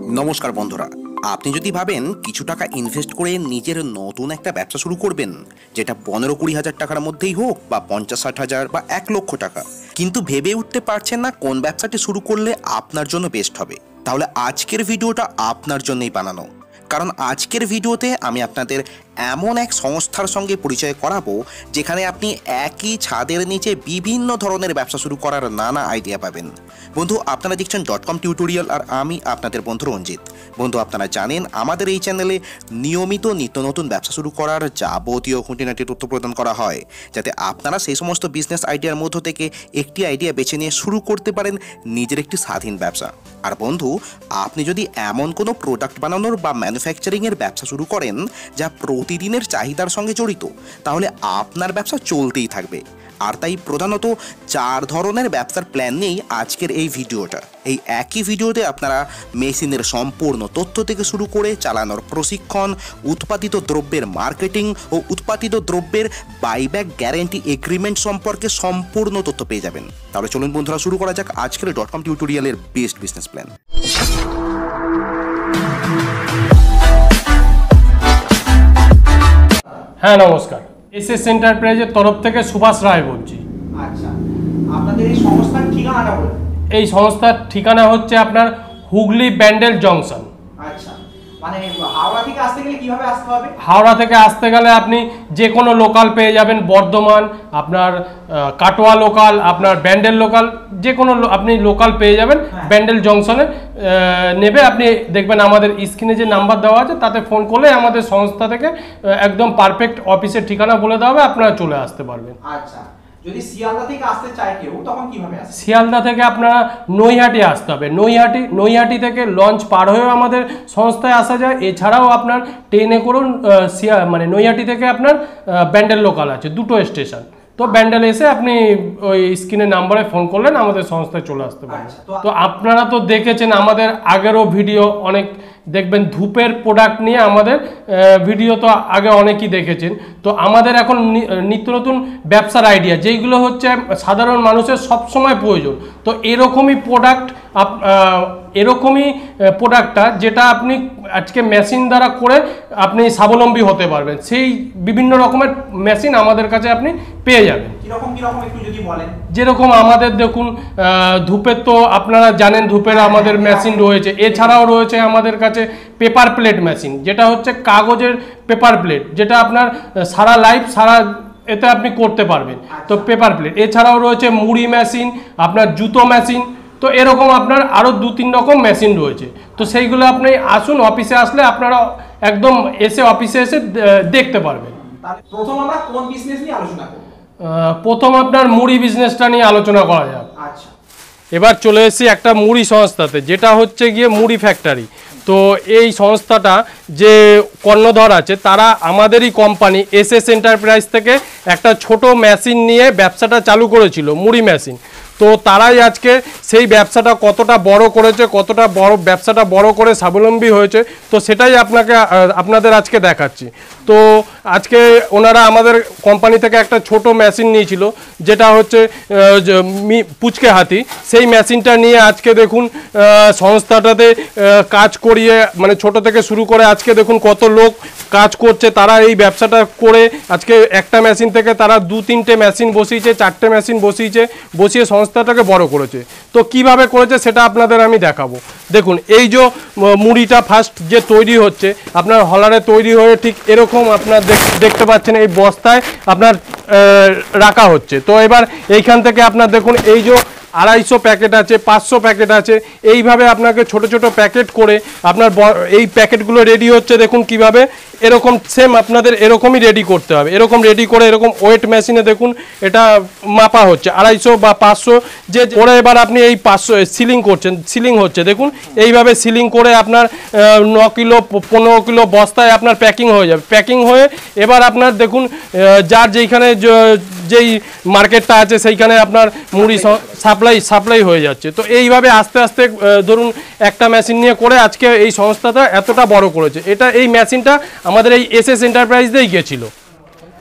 নমস্কার বন্ধুরা, আপনি যদি ভাবেন কিছু টাকা ইনভেস্ট করে নিজের নতুন একটা ব্যবসা শুরু করবেন, যেটা 15-20 হাজার টাকার মধ্যেই হোক বা 50-60 হাজার বা 1 লক্ষ টাকা, কিন্তু ভেবে উঠতে পারছেন না কোন ব্যবসাটি শুরু করলে আপনার জন্য বেস্ট হবে, তাহলে আজকের ভিডিওটা আপনার জন্যই বানানো। কারণ আজকের ভিডিওতে আমি আপনাদের এমন এক সংস্থার সঙ্গে পরিচয় করাবো যেখানে আপনি একই ছাদের নিচে বিভিন্ন ধরনের ব্যবসা শুরু করার নানা আইডিয়া পাবেন। বন্ধু, আপনারা দেখছেন .com টিউটোরিয়াল আর আমি আপনাদের বন্ধু রঞ্জিত। বন্ধু, আপনারা জানেন আমাদের এই চ্যানেলে নিয়মিত নিত্য নতুন ব্যবসা শুরু করার যাবতীয় খুঁটিনাটি তথ্য প্রদান করা হয়, যাতে আপনারা সেই সমস্ত বিজনেস আইডিয়ার মধ্য থেকে একটি আইডিয়া বেছে নিয়ে শুরু করতে পারেন নিজের একটি স্বাধীন ব্যবসা। আর বন্ধু, আপনি যদি এমন কোনো প্রোডাক্ট বানানোর বা ম্যানুফ্যাকচারিংয়ের ব্যবসা শুরু করেন যা প্রতিদিনের চাহিদার সঙ্গে জড়িত, তাহলে আপনার ব্যবসা চলতেই থাকবে। আর তাই প্রধানত 4 ধরনের ব্যবসার প্ল্যান নিয়েই আজকের এই ভিডিওটা। এই একই ভিডিওতে আপনারা মেশিনের সম্পূর্ণ তথ্য থেকে শুরু করে চালানোর প্রশিক্ষণ, উৎপাদিত দ্রব্যের মার্কেটিং ও উৎপাদিত দ্রব্যের বাইব্যাক গ্যারেন্টি এগ্রিমেন্ট সম্পর্কে সম্পূর্ণ তথ্য পেয়ে যাবেন। তাহলে চলুন বন্ধুরা, শুরু করা যাক আজকের .com টিউটোরিয়ালের বেস্ট বিজনেস প্ল্যান। হ্যাঁ, নমস্কার। এসএস এন্টারপ্রাইজের তরফ থেকে সুভাষ রায় বলছি। আচ্ছা, আপনাদের এই সংস্থার ঠিকানাটা বলুন। এই সংস্থার ঠিকানা হচ্ছে আপনার হুগলি ব্যান্ডেল জংশন। আচ্ছা, মানে হাওড়া থেকে আসতে গেলে কিভাবে আসতে হবে? হাওড়া থেকে আসতে গেলে আপনি যে কোনো লোকাল পেয়ে যাবেন, বর্ধমান, আপনার কাটোয়া লোকাল, আপনার ব্যান্ডেল লোকাল, যে কোনো আপনি লোকাল পেয়ে যাবেন। ব্যান্ডেল জংশনে নেবে আপনি দেখবেন আমাদের স্ক্রিনে যে নাম্বার দেওয়া আছে তাতে ফোন করলে আমাদের সংস্থা থেকে একদম পারফেক্ট অফিসের ঠিকানা বলে দেওয়া হবে, আপনারা চলে আসতে পারবেন। আচ্ছা, যদি শিয়ালদা থেকে আসতে চায় কেউ তখন কিভাবে আসবে? শিয়ালদা থেকে আপনারা নৈহাটি আসতে হবে। নৈহাটি থেকে লঞ্চ পার হয়েও আমাদের সংস্থায় আসা যায়। এছাড়াও আপনার ট্রেনে করুন, মানে নৈহাটি থেকে আপনার ব্যান্ডেল লোকাল আছে, 2টো স্টেশন। তো ব্যান্ডেল এসে আপনি ওই স্ক্রিনের নাম্বারে ফোন করলেন আমাদের সংস্থায় চলে আসতে পারেন। তো আপনারা তো দেখেছেন আমাদের আগেরও ভিডিও, অনেক দেখবেন ধূপের প্রোডাক্ট নিয়ে আমাদের ভিডিও তো আগে অনেকেই দেখেছেন। তো আমাদের এখন নিত্য নতুন ব্যবসার আইডিয়া যেইগুলো হচ্ছে সাধারণ মানুষের সবসময় প্রয়োজন। তো এরকমই প্রোডাক্টটা যেটা আপনি আজকে মেশিন দ্বারা করে আপনি স্বাবলম্বী হতে পারবেন, সেই বিভিন্ন রকমের মেশিন আমাদের কাছে আপনি পেয়ে যাবেন। কিরকম একটু যদি বলেন। যেরকম আমাদের দেখুন ধূপের তো আপনারা জানেন ধূপের আমাদের মেশিন রয়েছে। এছাড়াও রয়েছে আমাদের কাছে পেপার প্লেট মেশিন, যেটা হচ্ছে কাগজের পেপার প্লেট, যেটা আপনার সারা লাইফ এতে আপনি করতে পারবেন। তো পেপার প্লেট এছাড়াও রয়েছে মুড়ি মেশিন, আপনার জুতো মেশিন। তো এরকম আপনার আরও 2-3 রকম মেশিন রয়েছে। তো সেইগুলো আপনি আসুন, অফিসে আসলে আপনারা একদম অফিসে এসে দেখতে পারবেন। তাহলে প্রথম আমরা কোন বিজনেস নিয়ে আলোচনা করব? প্রথম আপনার মুড়ি বিজনেসটা নিয়ে আলোচনা করা যাক। আচ্ছা, এবার চলে এসেছি একটা মুড়ি সংস্থাতে, যেটা হচ্ছে গিয়ে মুড়ি ফ্যাক্টরি। তো এই সংস্থাটা যে কর্ণধর আছে তারা আমাদেরই কোম্পানি এসএস এন্টারপ্রাইজ থেকে একটা ছোট মেশিন নিয়ে ব্যবসাটা চালু করেছিল, মুড়ি মেশিন। তো তারাই আজকে সেই ব্যবসাটা কতটা বড় করেছে, ব্যবসাটা বড় করে স্বাবলম্বী হয়েছে, তো সেটাই আপনাদের আজকে দেখাচ্ছি। তো আজকে ওনারা আমাদের কোম্পানি থেকে একটা ছোট মেশিন নিয়েছিল, যেটা হচ্ছে পুচকে হাতি। সেই মেশিনটা নিয়ে আজকে দেখুন সংস্থাটাতে কাজ করিয়ে, মানে ছোট থেকে শুরু করে আজকে দেখুন কত লোক কাজ করছে। তারা এই ব্যবসাটা করে আজকে একটা মেশিন থেকে তারা 2-3টে মেশিন বসিয়েছে, 4টে মেশিন বসিয়ে সংস্থাটাকে বড় করেছে। তো কিভাবে করেছে সেটা আপনাদের আমি দেখাবো। দেখুন এই যে মুড়িটা ফার্স্ট যে তৈরি হচ্ছে আপনার হলারে তৈরি হয়ে ঠিক এরকম আপনার দেখতে পাচ্ছেন এই বস্তায় আপনার রাখা হচ্ছে। তো এবার এইখান থেকে আপনার দেখুন এই যে 250 প্যাকেট আছে, 500 প্যাকেট আছে, এইভাবে আপনাকে ছোট ছোট প্যাকেট করে আপনার এই প্যাকেটগুলো রেডি হচ্ছে। দেখুন কিভাবে এরকম সেম আপনাদের এরকমই রেডি করতে হবে। এরকম রেডি করে এরকম ওয়েট মেশিনে দেখুন এটা মাপা হচ্ছে 250 বা 500 যে করে। এবার আপনি এই 500 সিলিং হচ্ছে। দেখুন এইভাবে সিলিং করে আপনার 9 কিলো 15 কিলো বস্তায় আপনার প্যাকিং হয়ে যাবে। প্যাকিং হয়ে এবার আপনার দেখুন যার যেইখানে যেই মার্কেটটা আছে সেইখানে আপনার মুড়ি সাপ্লাই হয়ে যাচ্ছে। তো এইভাবে আস্তে আস্তে ধরুন একটা মেশিন নিয়ে করে আজকে এই সংস্থাটা এতটা বড় করেছে। এই মেশিনটা আমাদের এই এসএস এন্টারপ্রাইজ দিয়েই গেছিল।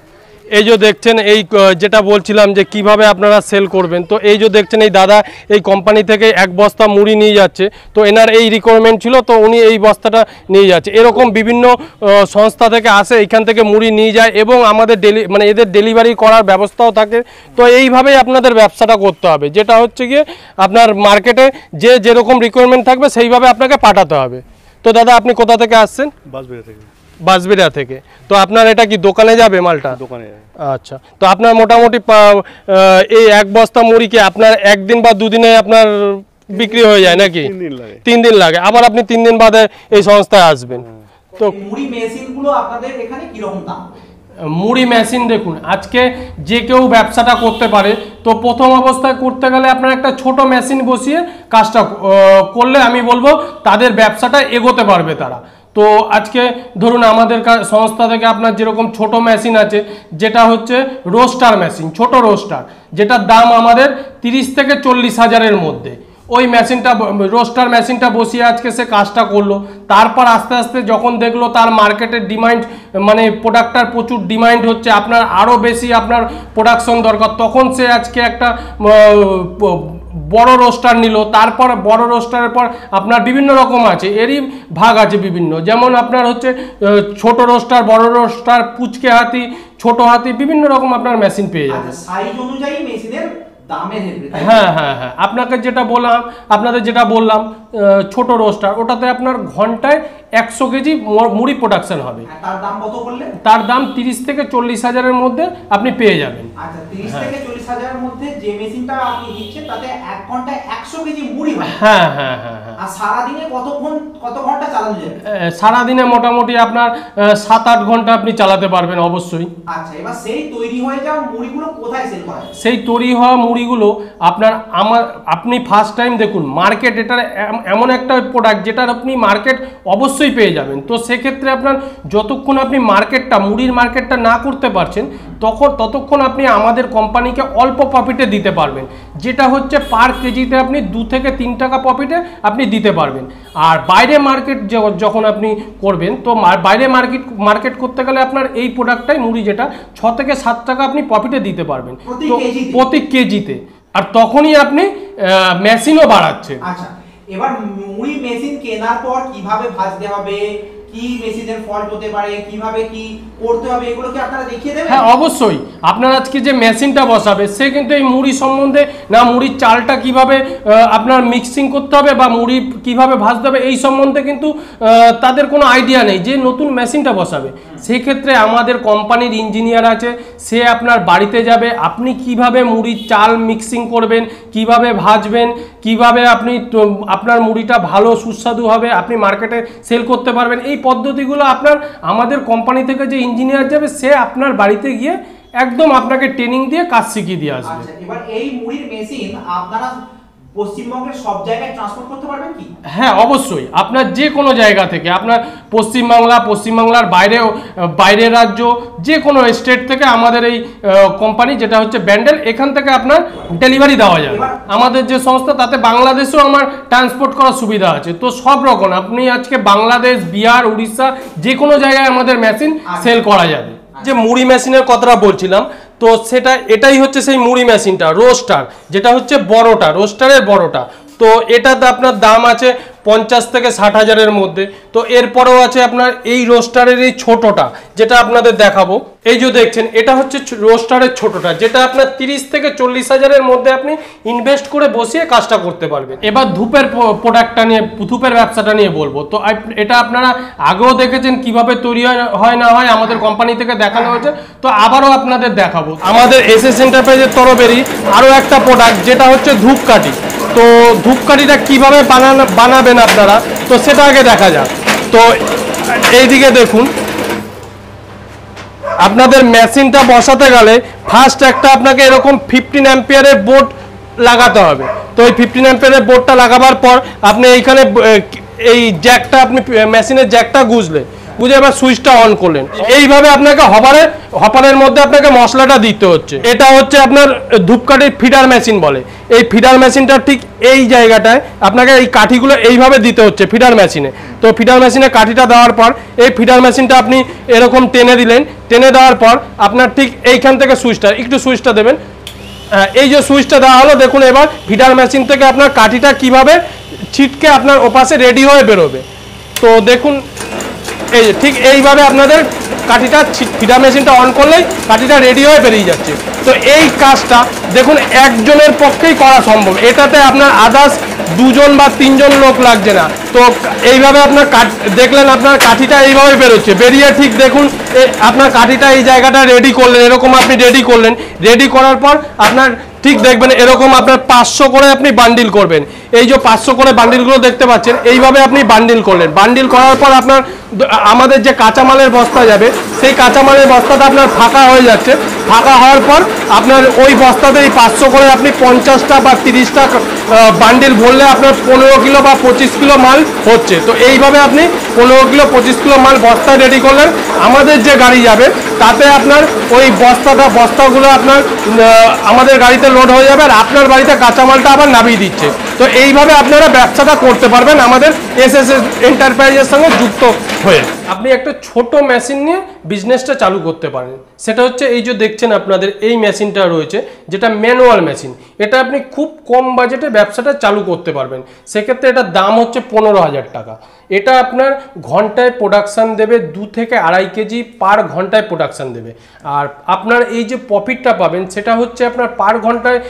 এই যে দেখছেন এই যেটা বলছিলাম যে কিভাবে আপনারা সেল করবেন, তো এই যে দেখছেন এই দাদা এই কোম্পানি থেকে এক বস্তা মুড়ি নিয়ে যাচ্ছে, তো এনার এই রিকোয়ারমেন্ট ছিল, তো উনি এই বস্তাটা নিয়ে যাচ্ছে। এরকম বিভিন্ন সংস্থা থেকে আসে, এখান থেকে মুড়ি নিয়ে যায় এবং আমাদের মানে এদের ডেলিভারি করার ব্যবস্থাও থাকে। তো এইভাবেই আপনাদের ব্যবসাটা করতে হবে, যেটা হচ্ছে গিয়ে আপনার মার্কেটে যে যেরকম রিকোয়ারমেন্ট থাকবে সেইভাবে আপনাকে পাঠাতে হবে। তো দাদা আপনি কোথা থেকে আসছেন? বাঁশবেড়িয়া থেকে। তো আপনার এটা কি দোকানে যাবে মালটা? দোকানে। আচ্ছা, তো আপনার মোটামুটি এই এক বস্তা মুড়ি কি আপনার একদিন বা দুদিনে আপনার বিক্রি হয়ে যায় নাকি? 3 দিন লাগে। আবার আপনি 3 দিন বাদে এই সংস্থায় আসবেন। তো মুড়ি মেশিনগুলো আপনাদের এখানে কি রকম দাম? মুড়ি মেশিন দেখুন, আজকে যে কেউ ব্যবসাটা করতে পারে। তো প্রথম অবস্থায় করতে গেলে আপনার একটা ছোট মেশিন বসিয়ে কাজটা করলে আমি বলবো তাদের ব্যবসাটা এগোতে পারবে তারা। তো আজকে ধরুন আমাদের সংস্থা থেকে আপনার যেরকম ছোট মেশিন আছে, যেটা হচ্ছে রোস্টার মেশিন, ছোট রোস্টার, যেটার দাম আমাদের 30 থেকে 40 হাজারের মধ্যে। ওই মেশিনটা, রোস্টার মেশিনটা বসিয়ে আজকে সে কাজটা করলো। তারপর আস্তে আস্তে যখন দেখলো তার মার্কেটের ডিমান্ড, মানে প্রোডাক্টটার প্রচুর ডিমান্ড হচ্ছে, আপনার আরও বেশি আপনার প্রোডাকশন দরকার, তখন সে আজকে একটা বড় রোস্টার নিল। তারপর বড় রোস্টারের পর আপনার বিভিন্ন রকম আছে, এরই ভাগ আছে বিভিন্ন, যেমন আপনার হচ্ছে ছোট রোস্টার, বড় রোস্টার, পুচকে হাতি, ছোট হাতি, বিভিন্ন রকম আপনার মেশিন পেয়ে যাবে। সাইজ অনুযায়ী মেশিনের দামের। হ্যাঁ হ্যাঁ হ্যাঁ, আপনাদের যেটা বললাম ছোট রোস্টার, ওটাতে আপনার ঘন্টায় 100 কেজি মুড়ি প্রোডাকশন হবে। তার দাম কত বললেন? তার দাম 30 থেকে 40 হাজারের মধ্যে আপনি পেয়ে যাবেন। আচ্ছা, 30 থেকে 40 হাজারের মধ্যে যে মেশিনটা আপনি দিচ্ছেন তাতে 1 ঘন্টায় 100 কেজি মুড়ি হয়। হ্যাঁ হ্যাঁ হ্যাঁ হ্যাঁ। আর সারা দিনে কত ঘন্টা চালানো যাবে? সারা দিনে মোটামুটি আপনার 7-8 ঘন্টা আপনি চালাতে পারবেন অবশ্যই। আচ্ছা, এবার সেই তৈরি হয়ে যাওয়া মুড়িগুলো কোথায় সেল করা হয়? সেই তৈরি হওয়া মুড়িগুলো আপনি ফার্স্ট টাইম দেখুন, মার্কেট এটার এমন একটা প্রোডাক্ট যেটার আপনি মার্কেট অবশ্যই পেয়ে যাবেন। তো সেক্ষেত্রে আপনার যতক্ষণ আপনি মুড়ির মার্কেটটা না করতে পারছেন, ততক্ষণ আপনি আমাদের কোম্পানিকে অল্প প্রফিটে দিতে পারবেন, যেটা হচ্ছে পার কেজিতে আপনি 2 থেকে 3 টাকা প্রফিটে আপনি দিতে পারবেন। আর বাইরে মার্কেট যখন আপনি করবেন, তো বাইরে মার্কেট করতে গেলে আপনার এই প্রোডাক্টটাই মুড়ি, যেটা 6 থেকে 7 টাকা আপনি প্রফিটে দিতে পারবেন প্রতি কেজিতে। আর তখনই আপনি মেশিনও বাড়াচ্ছে। আচ্ছা, এবার মুড়ি মেশিন কেনার পর কিভাবে ভাজতে হবে, কি মেশিনের ফল্ট হতে পারে, কিভাবে কি করতে হবে, এগুলো কি আপনারা দেখিয়ে দেবেন? হ্যাঁ অবশ্যই। আপনার আজকে যে মেশিনটা বসাবে সে কিন্তু এই মুড়ি সম্বন্ধে না, মুড়ির চালটা কিভাবে আপনার মিক্সিং করতে হবে বা মুড়ি কিভাবে ভাজতে হবে এই সম্বন্ধে কিন্তু তাদের কোনো আইডিয়া নেই। যে নতুন মেশিনটা বসাবে, সেক্ষেত্রে আমাদের কোম্পানির ইঞ্জিনিয়ার আছে, সে আপনার বাড়িতে যাবে, আপনি কিভাবে মুড়ির চাল মিক্সিং করবেন, কিভাবে ভাজবেন, কিভাবে আপনি আপনার মুড়িটা ভালো সুস্বাদু হবে, আপনি মার্কেটে সেল করতে পারবেন, এই পদ্ধতিগুলো আমাদের কোম্পানি থেকে যে ইঞ্জিনিয়ার যাবে সে আপনার বাড়িতে গিয়ে একদম আপনাকে ট্রেনিং দিয়ে কাজ শিখিয়ে দিয়ে আসবে। আচ্ছা, এবার এই মুড়ির মেশিন আপনারা পশ্চিমবঙ্গের সব জায়গায় ট্রান্সপোর্ট করতে পারবেন কি? হ্যাঁ অবশ্যই, আপনার যে কোনো জায়গা থেকে, আপনার পশ্চিমবাংলার বাইরের রাজ্য, যে কোনো স্টেট থেকে আমাদের এই কোম্পানি, যেটা হচ্ছে ব্যান্ডেল, এখান থেকে আপনার ডেলিভারি দেওয়া যাবে। আমাদের যে সংস্থা, তাতে বাংলাদেশেও আমার ট্রান্সপোর্ট করার সুবিধা আছে। তো সব রকম আপনি আজকে বাংলাদেশ, বিহার, উড়িষ্যা, যে কোনো জায়গায় আমাদের মেশিন সেল করা যাবে। যে মুড়ি মেশিনের কথাটা বলছিলাম, তো এটাই হচ্ছে সেই মুড়ি মেশিনটা, রোস্টার, যেটা হচ্ছে বড়টা, রোস্টারের বড়টা। তো এটাতে আপনার দাম আছে 50 থেকে 60 হাজারের মধ্যে। তো এরপরেও আছে আপনার এই রোস্টারের এই ছোটটা, যেটা আপনাদের দেখাবো। এই যে দেখছেন, এটা হচ্ছে রোস্টারের ছোটটা, যেটা আপনার 30 থেকে 40 হাজারের মধ্যে আপনি ইনভেস্ট করে বসিয়ে কাজটা করতে পারবেন। এবার ধূপের প্রোডাক্টটা নিয়ে, ধূপের ব্যবসাটা নিয়ে বলবো। তো এটা আপনারা আগেও দেখেছেন কিভাবে তৈরি হয় না হয়, আমাদের কোম্পানি থেকে দেখানো হয়েছে, তো আবারও আপনাদের দেখাবো। আমাদের এসএস এন্টারপ্রাইজের তরফেরই আরও একটা প্রোডাক্ট, যেটা হচ্ছে ধূপকাঠি। তো ধূপকাঠিটা কিভাবে বানাবেন আপনারা, তো সেটা আগে দেখা যাক। তো এইদিকে দেখুন, আপনাদের মেশিনটা বসাতে গেলে ফার্স্ট একটা আপনাকে এরকম 15 অ্যাম্পিয়ারের বোর্ড লাগাতে হবে। তো এই 15 অ্যাম্পিয়ারের বোর্ডটা লাগাবার পর আপনি এইখানে এই জ্যাকটা, আপনি মেশিনের জ্যাকটা গুঁজলে বুঝে এবার সুইচটা অন করলেন, এইভাবে আপনাকে হপারের মধ্যে আপনাকে মশলাটা দিতে হচ্ছে। এটা হচ্ছে আপনার ধূপকাঠির ফিডার মেশিন বলে। এই ফিডার মেশিনটা ঠিক এই জায়গাটায় আপনাকে এই কাঠিগুলো এইভাবে দিতে হচ্ছে ফিডার মেশিনে। তো ফিডার মেশিনে কাঠিটা দেওয়ার পর এই ফিডার মেশিনটা আপনি এরকম টেনে দিলেন, টেনে দেওয়ার পর আপনার ঠিক এইখান থেকে সুইচটা দেবেন। এই যে সুইচটা দেওয়া হলো, দেখুন এবার ফিডার মেশিন থেকে আপনার কাঠিটা কিভাবে ছিটকে আপনার ওপাশে রেডি হয়ে বেরোবে। তো দেখুন এই ঠিক এইভাবে আপনাদের কাঠিটা ফিডার মেশিনটা অন করলেই কাঠিটা রেডি হয়ে বেরিয়ে যাচ্ছে। তো এই কাজটা দেখুন একজনের পক্ষেই করা সম্ভব, এটাতে আপনার আদার্স 2 জন বা 3 জন লোক লাগছে না। তো এইভাবে আপনার দেখলেন আপনার কাঠিটা এইভাবে বেরোচ্ছে, বেরিয়ে ঠিক দেখুন আপনার কাঠিটা এই জায়গাটা রেডি করলেন, এরকম আপনি রেডি করলেন। রেডি করার পর আপনার ঠিক দেখবেন এরকম আপনার 500 করে আপনি বান্ডিল করবেন। এই যে 500 করে বান্ডিলগুলো দেখতে পাচ্ছেন, এইভাবে আপনি বান্ডিল করলেন। বান্ডিল করার পর আপনার আমাদের যে কাঁচামালের বস্তা যাবে, সেই কাঁচামালের বস্তাটা আপনার ফাঁকা হয়ে যাচ্ছে। ফাঁকা হওয়ার পর আপনার ওই বস্তাতে এই 500 করে আপনি 50টা বা 30টা বান্ডিল ভরলে আপনার 15 কিলো বা 25 কিলো মাল হচ্ছে। তো এইভাবে আপনি 15 কিলো 25 কিলো মাল বস্তায় রেডি করলেন। আমাদের যে গাড়ি যাবে তাতে আপনার ওই বস্তাগুলো আপনার আমাদের গাড়িতে লোড হয়ে যাবে, আর আপনার বাড়িতে কাঁচামালটা আবার নামিয়ে দিচ্ছে। তো এইভাবে আপনারা ব্যবসাটা করতে পারবেন আমাদের এসএস এন্টারপ্রাইজের সঙ্গে যুক্ত হয়ে। আপনি একটা ছোট মেশিন নিয়ে বিজনেসটা চালু করতে পারেন। সেটা হচ্ছে এই যে দেখছেন আপনাদের এই মেশিনটা রয়েছে, যেটা ম্যানুয়াল মেশিন। এটা আপনি খুব কম বাজেটে ব্যবসাটা চালু করতে পারবেন। সেক্ষেত্রে এটার দাম হচ্ছে 15,000 টাকা। এটা আপনার ঘন্টায় প্রোডাকশান দেবে 2 থেকে 2.5 কেজি পার ঘন্টায় প্রোডাকশান দেবে। আর আপনার এই যে প্রফিটটা পাবেন সেটা হচ্ছে আপনার পার ঘন্টায়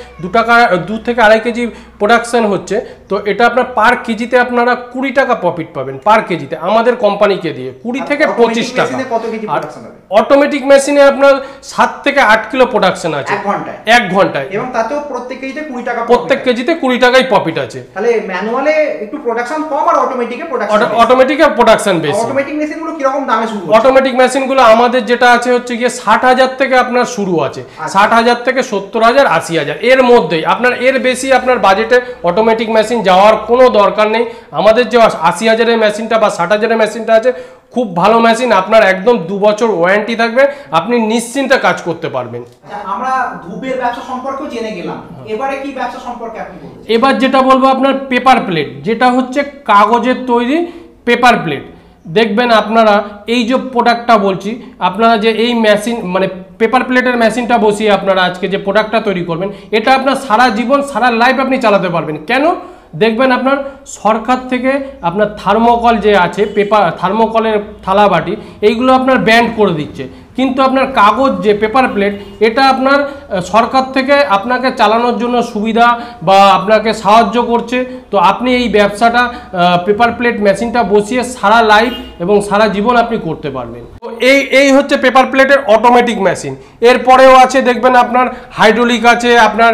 2 থেকে 2.5 কেজি প্রোডাকশান হচ্ছে। তো এটা আপনার পার কেজিতে আপনারা 20 টাকা প্রফিট পাবেন পার কেজিতে আমাদের কোম্পানিকে দিয়ে, 20 থেকে 25 টাকা। আর অটোমেটিক মেশিনে আপনার 7 থেকে 8 কিলো প্রোডাকশন আছে এক ঘন্টায়, এবং তাতেও প্রত্যেক কেজিতে 20 টাকা, প্রত্যেক কেজিতে 20 টাকাই প্রফিট আছে। তাহলে ম্যানুয়ালে একটু প্রোডাকশন কম আর অটোমেটিকে প্রোডাকশন বেশি। অটোমেটিক মেশিনগুলো কি রকম দামে শুরু? অটোমেটিক মেশিনগুলো আমাদের যেটা আছে হচ্ছে গিয়ে 60,000 থেকে আপনার শুরু আছে। 60,000 থেকে 70,000 80,000 এর মধ্যেই। আপনার এর বেশি আপনার বাজেটে অটোমেটিক মেশিন যাওয়ার কোনো দরকার নেই। আমাদের যে 80,000 এর মেশিনটা বা 60,000 এর মেশিনটা আছে খুব ভালো মেশিন, আপনার একদম 2 বছর ওয়ারেন্টি থাকবে, আপনি নিশ্চিন্তে কাজ করতে পারবেন। আমরা ধূপের ব্যবসা সম্পর্কেও জেনে গেলাম, এবারে কি ব্যবসা সম্পর্কে আপনি বলুন? এবার যেটা বলবো আপনার পেপার প্লেট, যেটা হচ্ছে কাগজের তৈরি পেপার প্লেট। দেখবেন আপনারা এই যে প্রোডাক্টটা বলছি, আপনারা যে এই মেশিন মানে পেপার প্লেটের মেশিনটা বসিয়ে আপনারা আজকে যে প্রোডাক্টটা তৈরি করবেন, এটা আপনার সারা জীবন সারা লাইফ আপনি চালাতে পারবেন। কেন? দেখবেন আপনার সরকার থেকে আপনার থার্মোকল যে আছে, থার্মোকলের থালা বাটি, এইগুলো আপনার ব্যান্ড করে দিচ্ছে। কিন্তু আপনার কাগজ যে পেপার প্লেট, এটা আপনার সরকার থেকে আপনাকে চালানোর জন্য সুবিধা বা আপনাকে সাহায্য করছে। তো আপনি এই ব্যবসাটা পেপার প্লেট মেশিনটা বসিয়ে সারা লাইফ এবং সারা জীবন আপনি করতে পারবেন। তো এই হচ্ছে পেপার প্লেটের অটোমেটিক মেশিন। এরপরেও আছে দেখবেন আপনার হাইড্রোলিক আছে, আপনার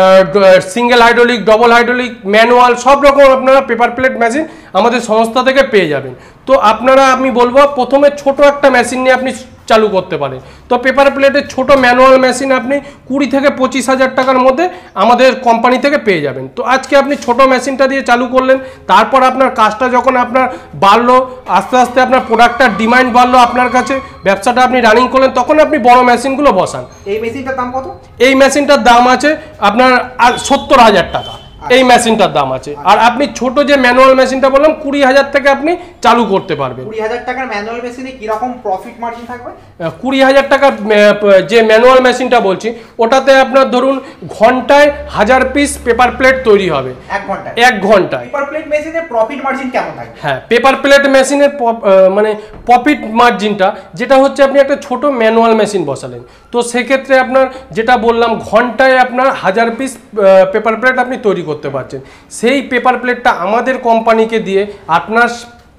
single hydraulic, double hydraulic, manual, সব রকম আপনারা পেপার প্লেট মেশিন আমাদের সংস্থা থেকে পেয়ে যাবেন। তো আপনারা আমি বলবো প্রথমে ছোট একটা মেশিন নিয়ে আপনি চালু করতে পারেন। তো পেপার প্লেটের ছোট ম্যানুয়াল মেশিন আপনি 20 থেকে 25,000 টাকার মধ্যে আমাদের কোম্পানি থেকে পেয়ে যাবেন। তো আজকে আপনি ছোট মেশিনটা দিয়ে চালু করলেন, তারপর আপনার কাজটা যখন আপনার বাড়লো, আস্তে আস্তে আপনার প্রোডাক্টটার ডিমান্ড বাড়লো আপনার কাছে, ব্যবসাটা আপনি রানিং করলেন, তখন আপনি বড় মেশিনগুলো বসান। এই মেশিনটার দাম কত? এই মেশিনটার দাম আছে আপনার 70,000 টাকা এই মেশিনটার দাম আছে। আর আপনি ছোট যে ম্যানুয়াল মেশিনটা বললাম 20,000 থেকে আপনি চালু করতে পারবেন। 20,000 টাকার ম্যানুয়াল মেশিনে কি রকম প্রফিট মার্জিন থাকবে? 20,000 টাকার যে ম্যানুয়াল মেশিনটা বলছি, ওটাতে আপনার ধরুন ঘন্টায় 1000 পিস পেপার প্লেট তৈরি হবে। এক ঘন্টায় পেপার প্লেট মেশিনে প্রফিট মার্জিন কেমন থাকে? হ্যাঁ, পেপার প্লেট মেশিনের মানে প্রফিট মার্জিনটা যেটা হচ্ছে, আপনি একটা ছোট ম্যানুয়াল মেশিন বসালেন, তো সেক্ষেত্রে আপনার যেটা বললাম ঘন্টায় আপনার 1000 পিস পেপার প্লেট আপনি তৈরি করতে পারছেন। সেই পেপার প্লেটটা আমাদের কোম্পানিকে দিয়ে আপনার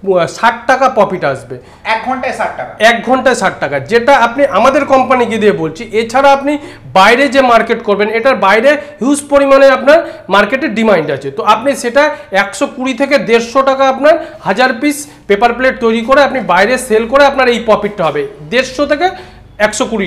60 টাকা প্রফিট আসবে। 1 ঘন্টায় 60 টাকা? 1 ঘন্টায় 60 টাকা, যেটা আপনি আমাদের কোম্পানিকে দিয়ে বলছি। এছাড়া আপনি বাইরে যে মার্কেট করবেন, এটার বাইরে হিউজ পরিমাণে আপনার মার্কেটে ডিমান্ড আছে। তো আপনি সেটা 120 থেকে 150 টাকা আপনার 1000 পিস পেপার প্লেট তৈরি করে আপনি বাইরে সেল করে আপনার এই প্রফিটটা হবে 150 থেকে 120 টাকা।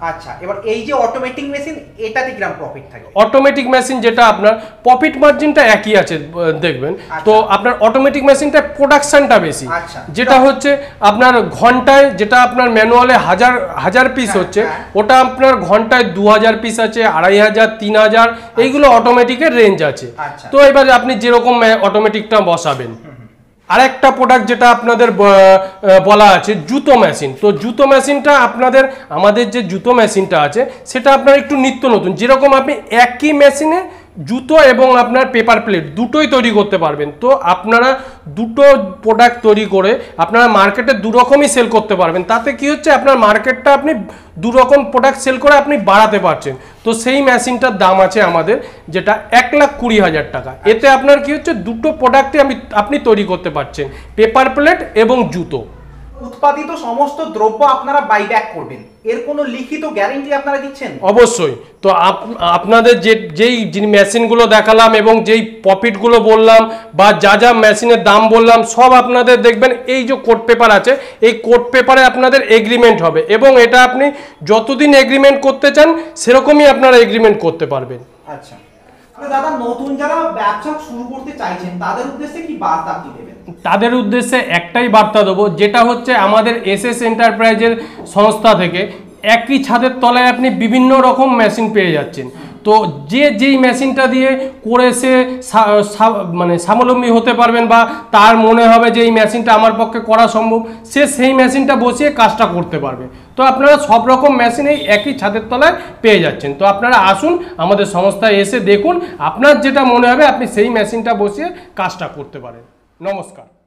আচ্ছা, এবার এই যে অটোমেটিক মেশিন, এটাতে কিরকম প্রফিট থাকে? অটোমেটিক মেশিন যেটা আপনার প্রফিট মার্জিনটা একই আছে দেখবেন। তো আপনার অটোমেটিক মেশিনটা প্রোডাকশনটা বেশি, যেটা হচ্ছে আপনার ঘন্টায়, যেটা আপনার ম্যানুয়ালে হাজার পিস হচ্ছে, ওটা আপনার ঘন্টায় 2000 পিস আছে, 2500, 3000, এইগুলো অটোমেটিকের রেঞ্জ আছে। তো এবার আপনি যেরকম অটোমেটিকটা বসাবেন। আরেকটা প্রোডাক্ট যেটা আপনাদের বলা আছে জুতো মেশিন। তো জুতো মেশিনটা আপনাদের, আমাদের যে জুতো মেশিনটা আছে সেটা আপনার একটু নিত্য নতুন, যেরকম আপনি একই মেশিনে জুতো এবং আপনার পেপার প্লেট দুটোই তৈরি করতে পারবেন। তো আপনারা দুটো প্রোডাক্ট তৈরি করে আপনারা মার্কেটে দুরকমই সেল করতে পারবেন। তাতে কি হচ্ছে, আপনার মার্কেটটা আপনি দুরকম প্রোডাক্ট সেল করে আপনি বাড়াতে পারছেন। তো সেই মেশিনটার দাম আছে আমাদের, যেটা 1,20,000 টাকা। এতে আপনার কি হচ্ছে, দুটো প্রোডাক্টই আপনি তৈরি করতে পারছেন, পেপার প্লেট এবং জুতো। উৎপাদিত সমস্ত দ্রব্য আপনারা বাইব্যাক করবেন, এর কোনো লিখিত গ্যারান্টি আপনারা দিচ্ছেন? অবশ্যই। তো আপনাদের যেই মেশিনগুলো দেখালাম এবং যেই প্রফিটগুলো বললাম বা যা মেশিনের দাম বললাম, সব আপনাদের দেখবেন এই যে কোড পেপার আছে, এই কোড পেপারে আপনাদের এগ্রিমেন্ট হবে এবং এটা আপনি যতদিন এগ্রিমেন্ট করতে চান সেরকমই আপনারা এগ্রিমেন্ট করতে পারবেন। আচ্ছা দাদা, নতুন যারা ব্যবসা শুরু করতে চাইছেন তাদের উদ্দেশ্যে কি বার্তা আপনি দেবেন? তাদের উদ্দেশ্যে একটাই বার্তা দেবো, যেটা হচ্ছে আমাদের এসএস এন্টারপ্রাইজের সংস্থা থেকে একই ছাদের তলায় আপনি বিভিন্ন রকম মেশিন পেয়ে যাচ্ছেন। তো যেই মেশিনটা দিয়ে করে সে মানে স্বাবলম্বী হতে পারবেন বা তার মনে হবে যে এই মেশিনটা আমার পক্ষে করা সম্ভব, সে সেই মেশিনটা বসিয়ে কাজটা করতে পারবে। তো আপনারা সব রকম মেশিন এই একই ছাদের তলায় পেয়ে যাচ্ছেন। তো আপনারা আসুন আমাদের সংস্থায় এসে দেখুন, আপনার যেটা মনে হবে আপনি সেই মেশিনটা বসিয়ে কাজটা করতে পারেন। নমস্কার।